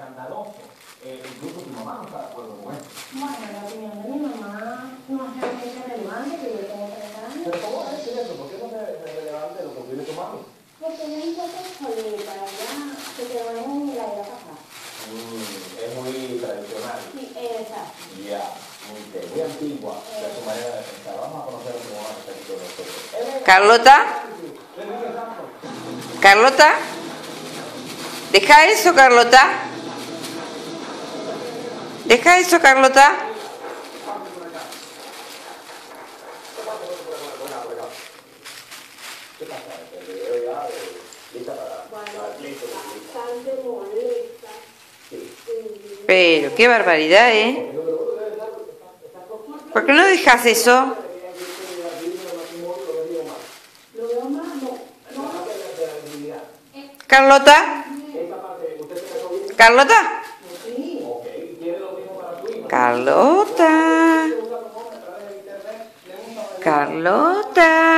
escandaloso. Incluso tu mamá no está de acuerdo con esto. Bueno, la opinión de mi mamá no es realmente relevante, que yo tengo 3 años. ¿Pero cómo es eso? ¿Por qué no es relevante lo que opine tu mami? Porque ella es un poco obsoleta, ella se quedó en la era pasada. Es muy tradicional. Sí, exacto. Ya, muy antigua de su manera de pensar. Vamos a conocer a tu mamá que está aquí con nosotros. Carlota, Carlota, deja eso, Carlota. Deja eso, Carlota. ¿Qué pasa? ¿Te veo ya lista para el pleito? Bastante molesta. Sí. Pero qué barbaridad, ¿eh? ¿Por qué no dejas eso? Lo veo más, no. Carlota, Carlota, Carlota, Carlota.